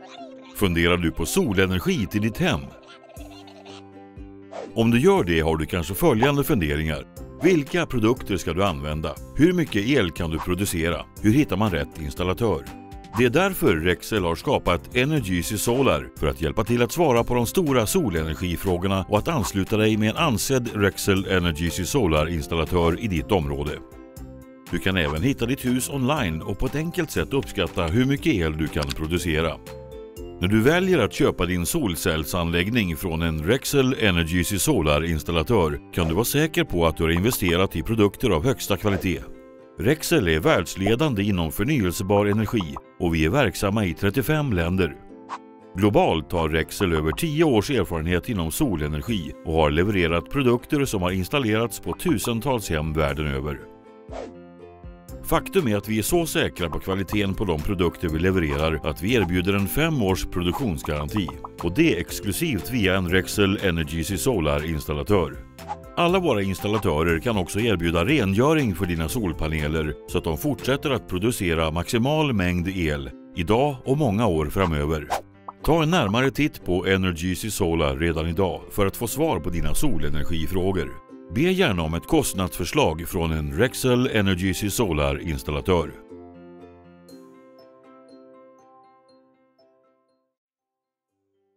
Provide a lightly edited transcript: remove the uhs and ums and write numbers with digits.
Funderar du på solenergi till ditt hem? Om du gör det har du kanske följande funderingar. Vilka produkter ska du använda? Hur mycket el kan du producera? Hur hittar man rätt installatör? Det är därför Rexel har skapat Energysy Solar för att hjälpa till att svara på de stora solenergifrågorna och att ansluta dig med en ansedd Rexel Energysy Solar-installatör i ditt område. Du kan även hitta ditt hus online och på ett enkelt sätt uppskatta hur mycket el du kan producera. När du väljer att köpa din solcellsanläggning från en Rexel Energysy Solar-installatör kan du vara säker på att du har investerat i produkter av högsta kvalitet. Rexel är världsledande inom förnyelsebar energi och vi är verksamma i 35 länder. Globalt har Rexel över 10 års erfarenhet inom solenergi och har levererat produkter som har installerats på tusentals hem världen över. Faktum är att vi är så säkra på kvaliteten på de produkter vi levererar att vi erbjuder en 5 års produktionsgaranti och det exklusivt via en Rexel Energysy Solar-installatör. Alla våra installatörer kan också erbjuda rengöring för dina solpaneler så att de fortsätter att producera maximal mängd el idag och många år framöver. Ta en närmare titt på Energysy Solar redan idag för att få svar på dina solenergifrågor. Be gärna om ett kostnadsförslag från en Rexel Energysy Solar-installatör.